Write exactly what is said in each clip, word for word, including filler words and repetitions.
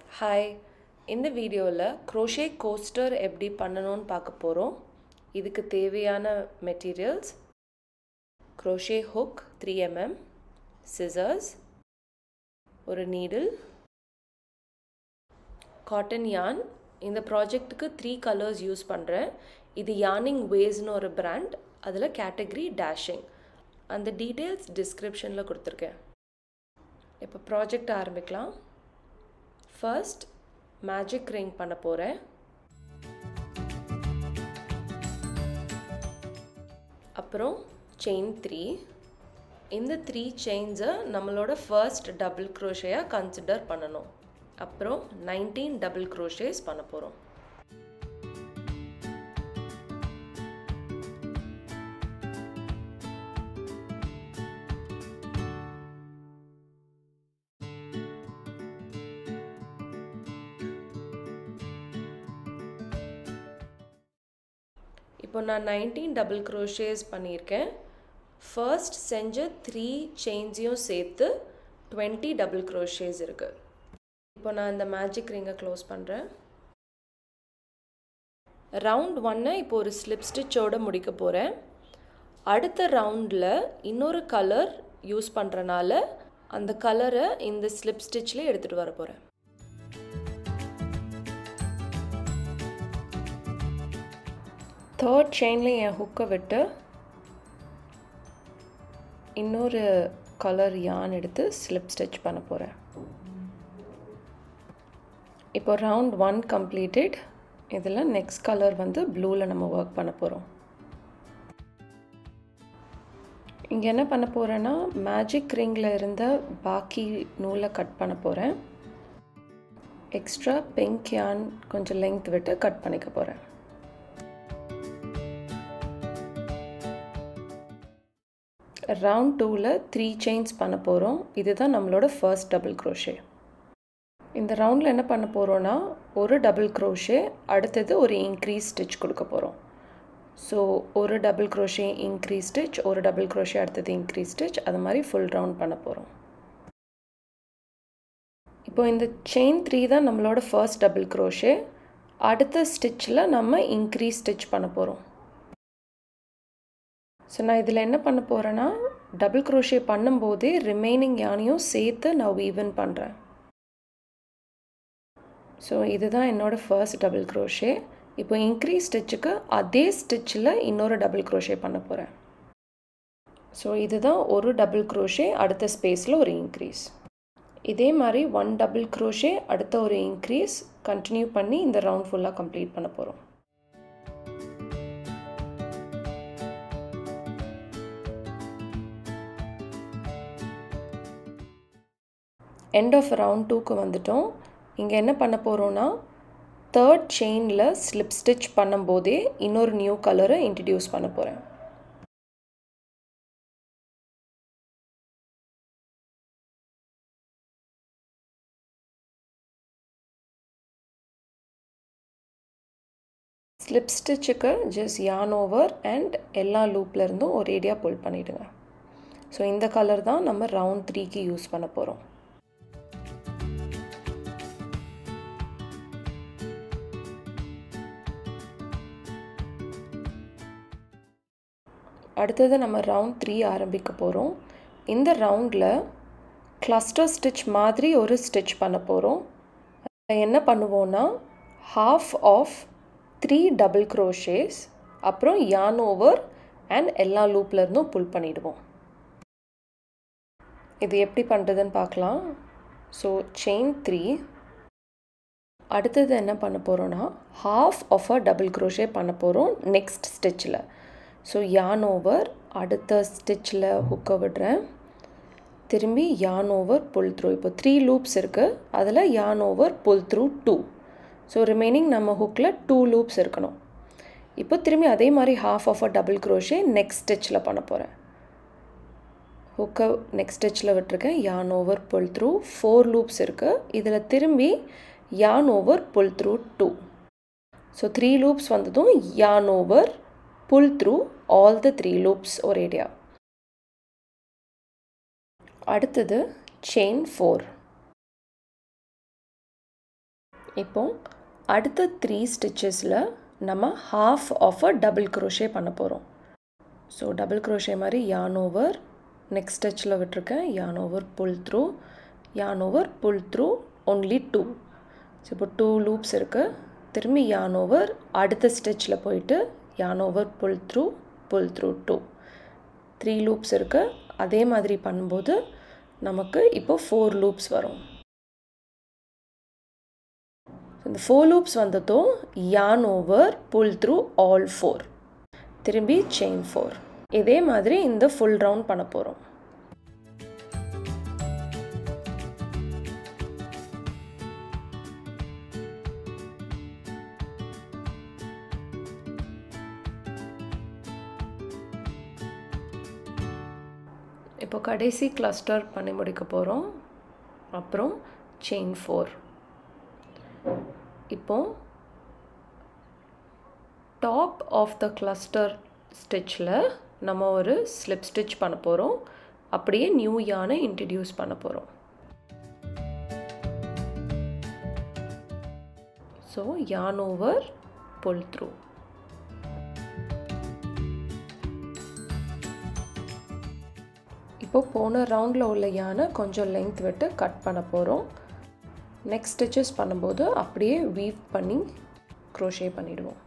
Hi, இந்த வீடியோவில் crochet coaster எப்படி பண்ணணும்னு பார்க்க போகிறோம். இதுக்கு தேவையான materials crochet hook three mm, scissors, ஒரு நீடில், காட்டன் yarn. இந்த ப்ராஜெக்ட்டுக்கு த்ரீ கலர்ஸ் யூஸ் பண்ணுறேன். இது யார்னிங் வேஸ்னு ஒரு பிராண்ட், அதில் கேட்டகரி டேஷிங். அந்த டீட்டெயில்ஸ் டிஸ்கிரிப்ஷனில் கொடுத்துருக்கேன். இப்போ ப்ராஜெக்ட் ஆரம்பிக்கலாம். ஃபர்ஸ்ட் மேஜிக் ரிங் பண்ண போகிறேன். அப்புறம் செயின் த்ரீ. இந்த த்ரீ செயின்ஸை நம்மளோட ஃபர்ஸ்ட் டபுள் க்ரோஷேயாக கன்சிடர் பண்ணணும். அப்புறம் நைன்டீன் டபுள் க்ரோஷேஸ் பண்ண போகிறோம். இப்போ நான் நைன்டீன் டபுள் க்ரோஷேஸ் பண்ணியிருக்கேன். ஃபர்ஸ்ட் செஞ்ச த்ரீ செயின்ஸையும் சேர்த்து டுவெண்ட்டி டபுள் க்ரோஷேஸ் இருக்குது. இப்போ நான் இந்த மேஜிக் ரிங்கை க்ளோஸ் பண்ணுறேன். ரவுண்ட் ஒன்னை இப்போ ஒரு ஸ்லிப் ஸ்டிச்சோடு முடிக்க போகிறேன். அடுத்த ரவுண்டில் இன்னொரு கலர் யூஸ் பண்ணுறனால அந்த கலரை இந்த ஸ்லிப் ஸ்டிச்சில் எடுத்துகிட்டு வர போகிறேன். தேர்ட் செயினில் என் ஹுக்கை விட்டு இன்னொரு கலர் யான் எடுத்து ஸ்லிப் ஸ்டிச் பண்ண போகிறேன். இப்போ ரவுண்ட் ஒன் கம்ப்ளீட்டட். இதில் நெக்ஸ்ட் கலர் வந்து ப்ளூவில் நம்ம ஒர்க் பண்ண போகிறோம். இங்கே என்ன பண்ண போகிறேன்னா, மேஜிக் ரிங்கில் இருந்த பாக்கி நூலை கட் பண்ண போகிறேன். எக்ஸ்ட்ரா பிங்க் யான் கொஞ்சம் லெங்த் விட்டு கட் பண்ணிக்க போகிறேன். ரவுண்ட் டூவில் த்ரீ செயின்ஸ் பண்ண போகிறோம். இதுதான் நம்மளோட ஃபர்ஸ்ட் டபுள் க்ரோஷே. இந்த ரவுண்டில் என்ன பண்ண போகிறோன்னா, ஒரு டபுள் க்ரோஷே, அடுத்தது ஒரு இன்க்ரீஸ் ஸ்டிச் கொடுக்க போகிறோம். ஸோ ஒரு டபுள் க்ரோஷே இன்க்ரீஸ் ஸ்டிச், ஒரு டபுள் க்ரோஷே, அடுத்தது இன்க்ரீஸ் ஸ்டிச், அது மாதிரி ஃபுல் ரவுண்ட் பண்ண போகிறோம். இப்போ இந்த செயின் த்ரீ தான் நம்மளோட ஃபர்ஸ்ட் டபுள் க்ரோஷே. அடுத்த ஸ்டிச்சில் நம்ம இன்க்ரீஸ் ஸ்டிச் பண்ண போகிறோம். ஸோ நான் இதில் என்ன பண்ண போகிறேன்னா, டபுள் க்ரோஷே பண்ணும்போதே ரிமைனிங் யானையும் சேர்த்து நான் வீவன் பண்ணுறேன். ஸோ இதுதான் என்னோடய ஃபர்ஸ்ட் டபுள் க்ரோஷே. இப்போ இன்க்ரீஸ் ஸ்டிச்சுக்கு அதே ஸ்டிச்சில் இன்னொரு டபுள் க்ரோஷே பண்ண போகிறேன். ஸோ இதுதான் ஒரு டபுள் க்ரோஷே, அடுத்த ஸ்பேஸில் ஒரு இன்க்ரீஸ். இதே மாதிரி ஒன் டபுள் க்ரோஷே, அடுத்த ஒரு இன்க்ரீஸ், கண்டினியூ பண்ணி இந்த ரவுண்ட் ஃபுல்லாக கம்ப்ளீட் பண்ண போகிறோம். எண்ட் ஆஃப் ரவுண்ட் டூக்கு வந்துட்டோம். இங்கே என்ன பண்ண போகிறோன்னா, தேர்ட் செயினில் ஸ்லிப் ஸ்டிச் பண்ணும்போதே இன்னொரு நியூ கலரை இன்ட்ரடியூஸ் பண்ண போகிறேன். ஸ்லிப் ஸ்டிச்சுக்கு ஜஸ்ட் யான் ஓவர் அண்ட் எல்லா லூப்லேருந்தும் ஒரேடியாக புல் பண்ணிவிடுங்க. ஸோ இந்த கலர் தான் நம்ம ரவுண்ட் த்ரீக்கு யூஸ் பண்ண போகிறோம். அடுத்தது நம்ம ரவுண்ட் த்ரீ ஆரம்பிக்க போகிறோம். இந்த ரவுண்டில் கிளஸ்டர் ஸ்டிச் மாதிரி ஒரு ஸ்டிச் பண்ண போகிறோம். என்ன பண்ணுவோன்னா, half of three double crochets, அப்புறம் யான் ஓவர் அண்ட் எல்லா லூப்லேருந்தும் புல் பண்ணிவிடுவோம். இது எப்படி பண்ணுறதுன்னு பார்க்கலாம். So chain three. அடுத்தது என்ன பண்ண போகிறோன்னா, half of a double crochet பண்ண போகிறோம் நெக்ஸ்ட் ஸ்டிச்சில். ஸோ யான் ஓவர், அடுத்த ஸ்டிச்சில் ஹுக்கை விடுறேன், திரும்பி யான் ஓவர் புல் த்ரூ. இப்போ த்ரீ லூப்ஸ் இருக்குது, அதில் yarn over pull through two. So remaining நம்ம ஹுக்கில் டூ லூப்ஸ் இருக்கணும். இப்போ திரும்பி அதே மாதிரி half of a double crochet next ஸ்டிச்சில் பண்ண போகிறேன். ஹுக்கை நெக்ஸ்ட் ஸ்டிச்சில் விட்டுருக்கேன், yarn over pull through, four loops இருக்குது. இதில் திரும்பி yarn over pull through two. So three loops வந்ததும் yarn over pull through all the three loops ஒரேடியா. அடுத்தது chain four. இப்போ அடுத்த த்ரீ ஸ்டிச்சஸில் நம்ம half of a double crochet பண்ண போகிறோம். ஸோ டபுள் crochet மாதிரி yarn over, நெக்ஸ்ட் ஸ்டிச்சில் விட்டுருக்கேன், yarn over pull through, yarn over pull through only two. So இப்போ டூ லூப்ஸ் இருக்குது. திரும்பி yarn over அடுத்த ஸ்டிச்சில் போயிட்டு yarn over pull through pull through two. Three loops இருக்குது. அதே மாதிரி பண்ணும்போது நமக்கு இப்போ ஃபோர் லூப்ஸ் வரும். இந்த ஃபோர் லூப்ஸ் வந்ததும் yarn over pull through all four. திரும்பி chain four. இதே மாதிரி இந்த full round பண்ண போகிறோம். இப்போ கடைசி கிளஸ்டர் பண்ணி முடிக்க போகிறோம். அப்புறம் chain four. இப்போ டாப் ஆஃப் த கிளஸ்டர் ஸ்டிச்சில் நம்ம ஒரு ஸ்லிப் ஸ்டிச் பண்ண போகிறோம். அப்படியே நியூ yarn இன்ட்ரடியூஸ் பண்ண போகிறோம். So yarn over pull through. இப்போ போன ரவுண்டில் உள்ள yarn கொஞ்சம் லென்த் விட்டு கட் பண்ண போகிறோம். நெக்ஸ்ட் ஸ்டிச்சஸ் பண்ணும்போது அப்படியே வீவ் பண்ணி க்ரோஷே பண்ணிடுவோம்.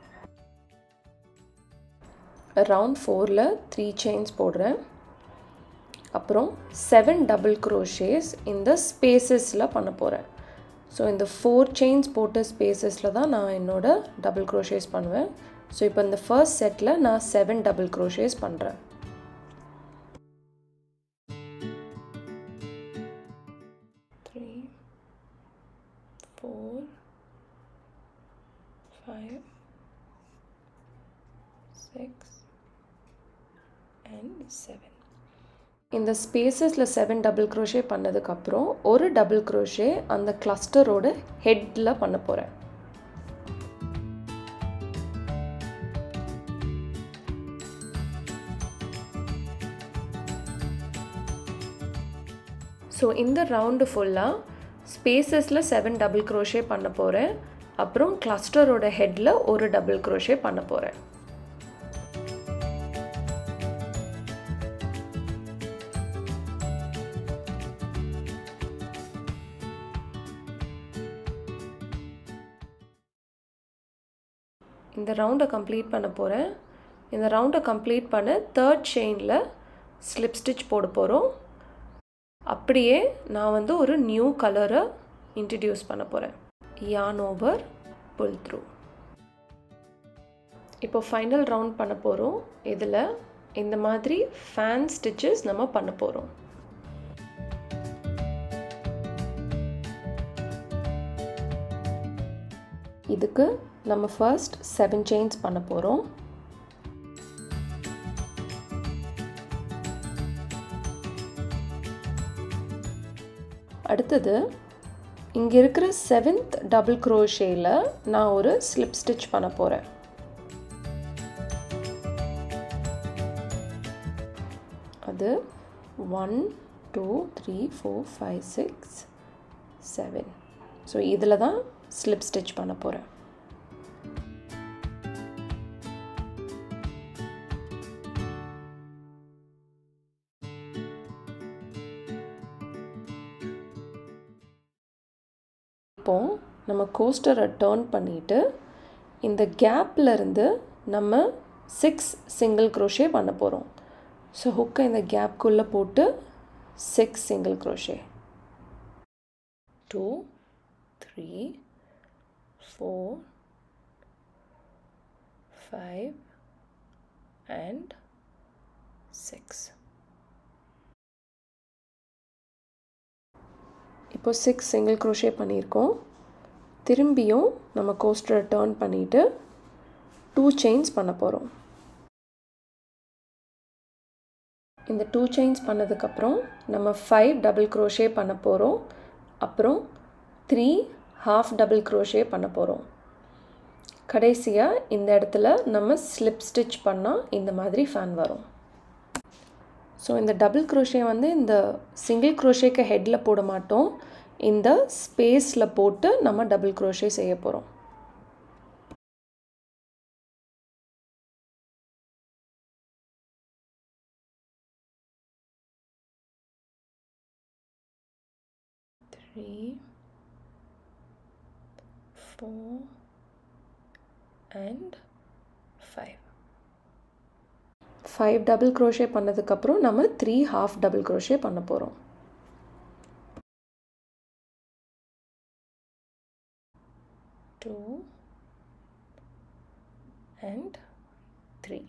ரவுண்ட் ஃபோரில் த்ரீ செயின்ஸ் போடுறேன். அப்புறம் செவன் டபுள் க்ரோஷேஸ் இந்த ஸ்பேசஸில் பண்ண போகிறேன். ஸோ இந்த ஃபோர் செயின்ஸ் போட்ட ஸ்பேசஸில் தான் நான் என்னோடய டபுள் க்ரோஷேஸ் பண்ணுவேன். ஸோ இப்போ இந்த ஃபர்ஸ்ட் செட்டில் நான் செவன் டபுள் க்ரோஷேஸ் பண்ணுறேன். four, five, six and seven. இந்த ஸ்பேசஸில் செவன் டபுள் க்ரோஷே பண்ணதுக்கப்புறம் ஒரு டபுள் க்ரோஷே அந்த கிளஸ்டரோட ஹெட்டில் பண்ண போகிறேன். ஸோ இந்த ரவுண்டு ஃபுல்லாக ஸ்பேசஸில் செவன் டபுள் க்ரோஷே பண்ண போகிறேன். அப்புறம் கிளஸ்டரோட ஹெட்டில் ஒரு டபுள் க்ரோஷே பண்ண போகிறேன். இந்த ரவுண்டை கம்ப்ளீட் பண்ண போகிறேன். இந்த ரவுண்டை கம்ப்ளீட் பண்ண தேர்ட் செயினில் ஸ்லிப் ஸ்டிச் போட போகிறோம். அப்படியே நான் வந்து ஒரு நியூ கலரை இன்ட்ரடியூஸ் பண்ண போகிறேன். yarn over pull through. இப்போ ஃபைனல் ரவுண்ட் பண்ண போகிறோம். இதில் இந்த மாதிரி ஃபேன் ஸ்டிச்சஸ் நம்ம பண்ண போகிறோம். இதுக்கு நம்ம ஃபர்ஸ்ட் செவன் செயின்ஸ் பண்ண போகிறோம். அடுத்தது இங்கே இருக்கிற செவன்த் டபுள் க்ரோஷேயில் நான் ஒரு ஸ்லிப் ஸ்டிச் பண்ண போகிறேன். அது one two three four five six seven. So இதில் தான் ஸ்லிப் ஸ்டிச் பண்ண போகிறேன். இப்போ நம்ம கோஸ்டரை டர்ன் பண்ணிவிட்டு இந்த கேப்பில் இருந்து நம்ம சிக்ஸ் சிங்கிள் க்ரோஷே பண்ண போகிறோம். ஸோ ஹுக்கை இந்த கேப்குள்ளே போட்டு six single crochet. Two three four five and six. இப்போ சிக்ஸ் சிங்கிள் க்ரோஷே பண்ணியிருக்கோம். திரும்பியும் நம்ம கோஸ்டரை டர்ன் பண்ணிவிட்டு டூ செயின்ஸ் பண்ண போகிறோம். இந்த டூ செயின்ஸ் பண்ணதுக்கப்புறம் நம்ம ஃபைவ் டபுள் க்ரோஷே பண்ண போகிறோம். அப்புறம் த்ரீ ஹாஃப் டபுள் க்ரோஷே பண்ண போகிறோம். கடைசியாக இந்த இடத்துல நம்ம ஸ்லிப் ஸ்டிச் பண்ணால் இந்த மாதிரி ஃபேன் வரும். ஸோ இந்த டபுள் க்ரோஷே வந்து இந்த சிங்கிள் க்ரோஷேக்கு ஹெட்டில் போட மாட்டோம். இந்த ஸ்பேஸில் போட்டு நம்ம டபுள் க்ரோஷே செய்ய போகிறோம். three, four and five. five double crochet பண்ணதுக்கப்புறம் நம்ம three half double crochet பண்ண போகிறோம். two and three.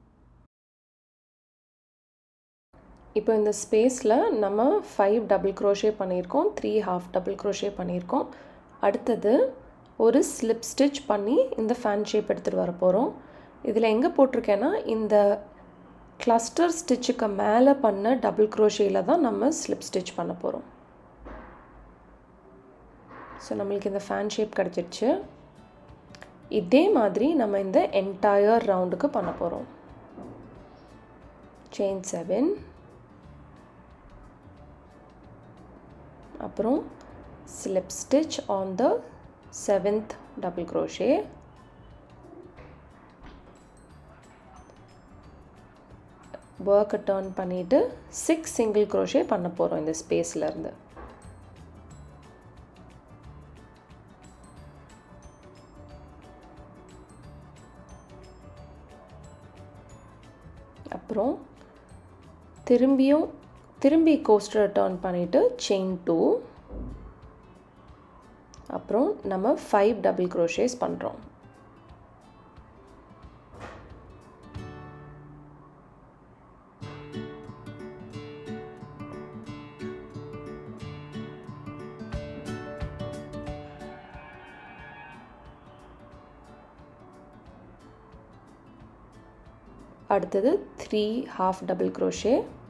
இப்போ இந்த ஸ்பேஸில் நம்ம five double crochet பண்ணியிருக்கோம், three half double crochet பண்ணியிருக்கோம். அடுத்தது ஒரு slip stitch பண்ணி இந்த fan shape எடுத்துகிட்டு வர போகிறோம். இதில் எங்கே போட்டிருக்கேன்னா இந்த cluster ஸ்டிச்சுக்கு மேலே பண்ண டபுள் க்ரோஷேயில் தான் நம்ம slip stitch பண்ண போகிறோம். ஸோ நம்மளுக்கு இந்த fan shape கிடச்சிருச்சு. இதே மாதிரி நம்ம இந்த என்டையர் ரவுண்டுக்கு பண்ண போகிறோம். chain seven, அப்புறம் slip stitch on the seventh double crochet, work turn பண்ணிட்டு six single crochet பண்ண போகிறோம் இந்த ஸ்பேஸ்ல இருந்து. அப்புறம் திரும்பியும் திரும்பி கோஸ்டர் டர்ன் பண்ணிவிட்டு செயின் டூ, அப்புறம் நம்ம ஃபைவ் டபுள் க்ரோஷேஸ் பண்ணுறோம். அடுத்தது த்ரீ ஹாஃப் டபுள் க்ரோஷே,